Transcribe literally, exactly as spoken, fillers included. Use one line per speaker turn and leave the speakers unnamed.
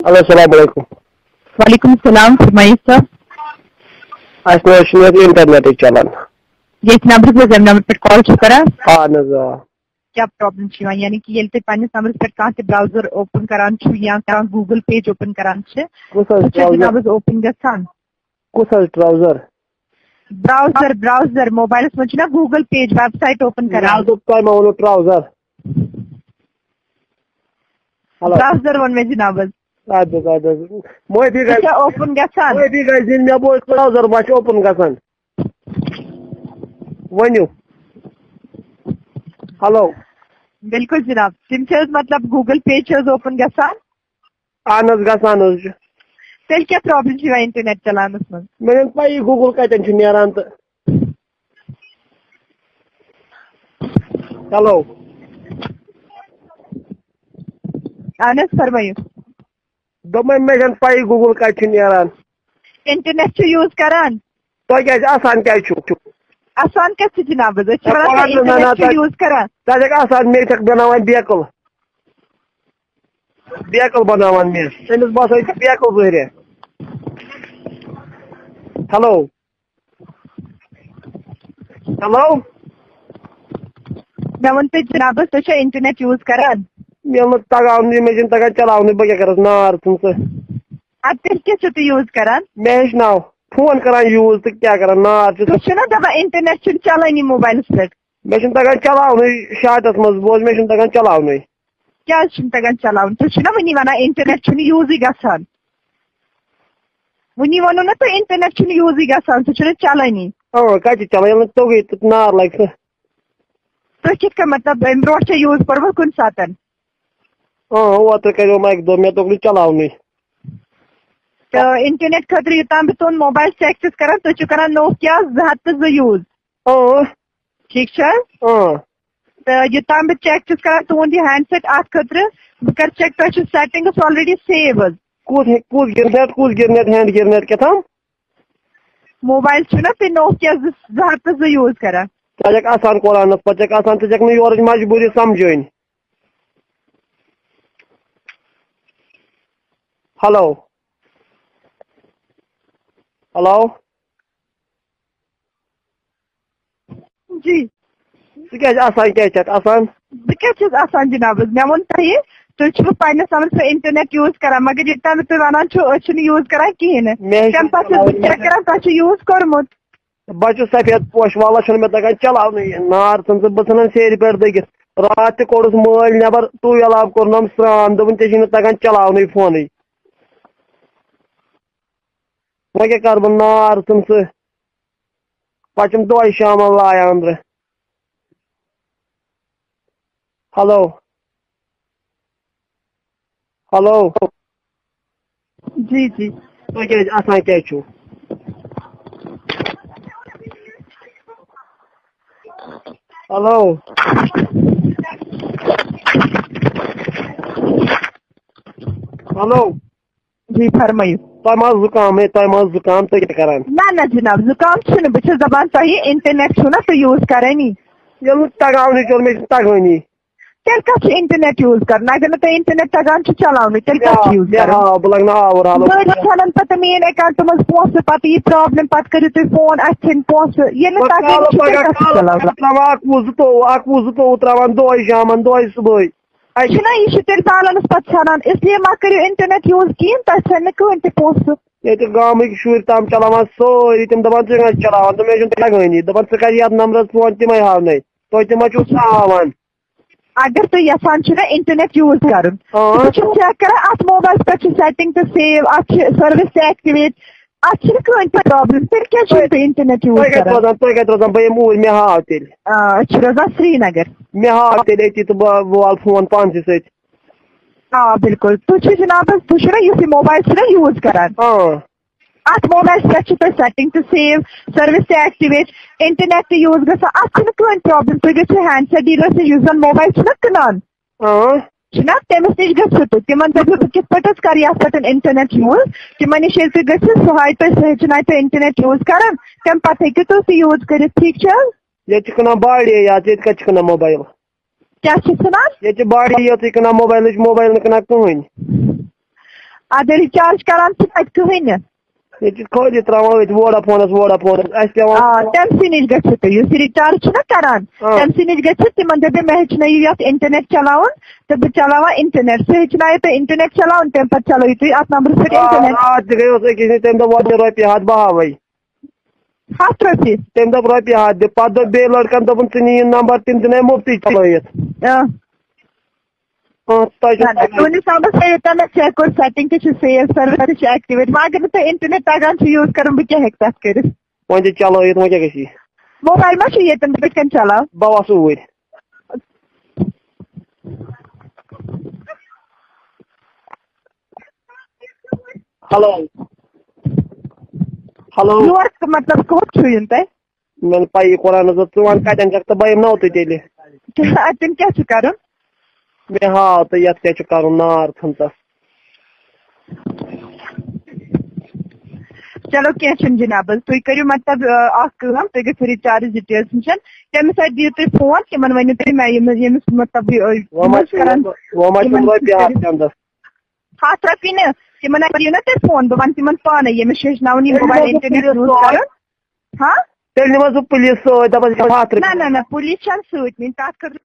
Hello, assalamu alaikum.
वालेकुम सलाम फरमाइए सर.
Asma इंटरनेट चलन.
ये इस नंबर पे नंबर पर कॉल करा.
हाँ नज़ा.
क्या प्रॉब्लम छी यानी कि ये पानी नंबर पर कहाँ से ब्राउजर ओपन करान छु या कहाँ गूगल पेज ओपन करान छे.
कुछ
जनाब ओपन गसान.
कुछ ट्राउजर.
ब्राउजर ब्राउजर मोबाइल में ना गूगल पेज वेबसाइट ओपन करा.
तो काय मानो ट्राउजर.
ब्राउजर वन में जनाब.
आदो आदो. मोय भी
गए. ओपन गसान.
मोय भी गए जिन में बोल ट्राउजर बाच ओपन गसान. वन्यू. हेलो.
बिल्कुल जनाब. सिम मतलब गूगल पेज ओपन गसान.
आनस गसान उस.
तेल क्या प्रॉब्लम छी इंटरनेट चलाने में.
मैंने पाई गूगल कतन छु नेरान त. हेलो.
आनस फरमाइए.
दमे में पाई गूगल कतन नेरान.
इंटरनेट छु यूज करान.
तो क्या आसान क्या छु.
आसान कैसे जनाब इंटरनेट यूज करान.
ताजे आसान मे तक बनावान बेकल. बेकल बनावान मे. तमिस बासो बेकल बहरे. हेलो. हेलो.
मैं वन जनाब तो इंटरनेट यूज करान.
मे तगान मे तगान चलावन बह क्या कर नार तुम से.
अब तेल क्या यूज करान.
मे हेचनाव फोन करान यूज तो क्या करान नार
ना दपा इंटरनेट चलानी मोबाइल पे.
मे तगान चलावन शार्टस मज बोज मे तगान चलावन.
क्या तगान चलावन तुम ना वनी वन इंटरनेट यूज गसान. वनी वनो ना तो इंटरनेट यूज गसान तुम चलानी.
हाँ कत चलान तो गई तो नार लग.
तो कित मतलब अम ब्रोट यूज कर्म कुन सातन.
हाँ ओत करो मे दो मे तो चलावन.
तो इंटरनेट खतर युतान बह तुम मोबाइल एक्सेस करान तुम करान नोकिया जत तो यूज.
हाँ
ठीक.
हाँ
तो युतान बह चेक करान तुंद हैंडसेट अत खतर बह कर चेक तुम सेटिंग्स ऑलरेडी सेव.
कूद कूद गिरनेट कूद गिरनेट हैंड गिरनेट क्या था.
मोबाइल ना पे नोकिया जत तो यूज करान.
तक आसान कुरान पे आसान तक योर मजबूरी समझन. हेलो. हेलो.
जी
क्या आसान क्या आसान.
बह आसान जनाब मे वो तुम तुम पे पे इंटरनेट यूज करान मगर ये तुम वन यूज करान कहें तम पे चेक करान तुम यूज कर्मुत.
बह सफेद पोश वाला मे तक चलावन नार तुम से बह सेर पे दगित रात कोर्स मल नबर ट्यूबवेल आब कोर्नम स्रान दोपन ऐ तक चलावन फोन. वह क्या कर बह नार तुम से पे दह शाम लाया अंदर. हेलो. हेलो.
जी जी
तो क्या आसान क्या छु. हेलो. हेलो.
जी फरमाइए.
तुम जुकाम है तुम जुकाम तो क्या करान.
ना ना जनाब जुकाम बह दपान तुम इंटरनेट ना तो यूज करानी.
ये तगावन चल मे तगानी.
तेल कत इंटरनेट यूज कर अगर ना तो इंटरनेट तगान चलावन तेल कत यूज कर.
बह लग आवर हाल.
छान पे मेन अकाउंट मज पोस पे ये प्रॉब्लम पे करू तुम फोन अन पोस ये
अकवु जतोवु अकवु जतोवु त्रावान दह शाम दह सुबह.
यह तेल सालनस पे छान इसलिए मा करू इंटरनेट यूज कहें तुम कहें ते पोस.
ये गामिक शुर तम चलावान सोरी तम दपान च चलावान तो मे तगानी दपान च कर नंबर फोन तमें हावन तुम तम हावान.
अगर तुम यसान ना इंटरनेट यूज कर चेक कर अत मोबाइल पे सेटिंग तो सेव अत सर्विस एक्टिवेट अत प्रॉब्लम तेल क्या इंटरनेट यूज
कर बह मूल मे हाव तेल.
रोजान श्रीनगर.
मे हाव तेल अति तो बह वाल फोन पान स.
हाँ बिल्कुल तुम जनाब तुम मोबाइल यूज करान. अत मोबाइल पे सेटिंग तो save service activate internet use गसा अत प्रॉब्लम तुम गो हैंडसेट डीलर से मोबाइल कनान ना तमिस नश गु तुम तिमन दपो कित पे कर पे इंटरनेट यूज तिमन नश गो सह हेचन तो इंटरनेट यूज कर तम पे हेकु तुम यूज कर. ठीक
ये कना बाड़ी या कना मोबाइल.
क्या कनान.
ये बाड़ी ये कना मोबाइल मोबाइल कना कहें.
اگر ریچارج کران تتہِ کٕہٕنۍ
یہ خٲلی تراوان ووڈا فونس ووڈا فونس اَسہِ پیوان
تمہِ سٕے نِش گژھِ تُہۍ یُس ریچارج چھُنہ کران تمہِ سٕے نِش گژھِ تِمن دٔپِو مےٚ ہیٚچھنٲیِو یتھ انٹرنیٹ چلاوُن تہٕ بہٕ چلاوان انٹرنیٹ سُہ ہیٚچھنایہِ تُہۍ انٹرنیٹ چلاوُن تمہِ پتہٕ چلٲیِو تُہۍ اتھ نمبرس پٮ۪ٹھ انٹرنیٹ
راتھ تہِ گٔیوس أکِس نِش تٔمۍ دوٚپ وۄنۍ رۄپیہِ ہتھ بہاوے
ہتھ رۄپیہِ
تٔمۍ دوٚپ رۄپیہِ ہتھ دِ پتہٕ دوٚپ بیٚیہِ لڑکن دوٚپُن ژٕ نہِ یہِ نمبر تِم دِنَے مُفتٕے چلٲیِتھ تُہٕنٛدِس نمبرس تھٲیِو تۄہہِ مےٚ چیک کوٚر سیٹنگ تہِ چھِ سیو سٔروِس تہِ چھِ ایکٹِویٹ وۄنۍ اگر نہٕ تۄہہِ انٹرنیٹ تگان چھُ یوٗز کرُن بہٕ کیٛاہ ہیٚکہٕ تتھ کٔرِتھ وۄنۍ دِ چلٲیِتھ وۄنۍ کیٛاہ گژھِ یہِ
موبایل ما چھُ ییٚتٮ۪ن بہٕ کِتھ کٔنۍ چلاو
بہٕ وَسہٕ اوٗرۍ ہلو ہلو
یور مطلب کوٚت چھُو یُن تۄہہِ
مےٚ نہٕ پَیی قرآن ژٕ وَن کَتٮ۪ن چھَکھ تہٕ بہٕ یِمناو تُہۍ تیٚلہِ
اَتٮ۪ن کیٛاہ چھُ کرُن
مےٚ ہاو تہٕ یَتھ کیٛاہ چھُ کَرُن نار ژھٕنتَس
چلو کینٛہہ چھُنہٕ جِناب حظ تُہۍ کٔرِو مطلب اکھ کٲم تُہۍ گٔژھِو رِچارٕج ڈِٹیلٕز نِش تٔمِس اَتھِ دِیِو تُہۍ فون تِمن ؤنِو تُہۍ مےٚ ییٚمِس ییٚمِس مطلب ہتھ رۄپیہِ نہٕ تِمن کٔرِو نا تُہۍ فون بہٕ وَنہٕ تِمن پانے ییٚمِس چھُ ہیٚچھناوُن یہِ موبایل انٹرنیٹ یوٗز کرُن ہاں
تیٚلہِ نِمس بہٕ پُلیٖس سۭتۍ دَپس ہتھ
نہ نہ نہ پُلیٖس چھَنہٕ سۭتۍ نِنۍ تَتھ خٲطرٕ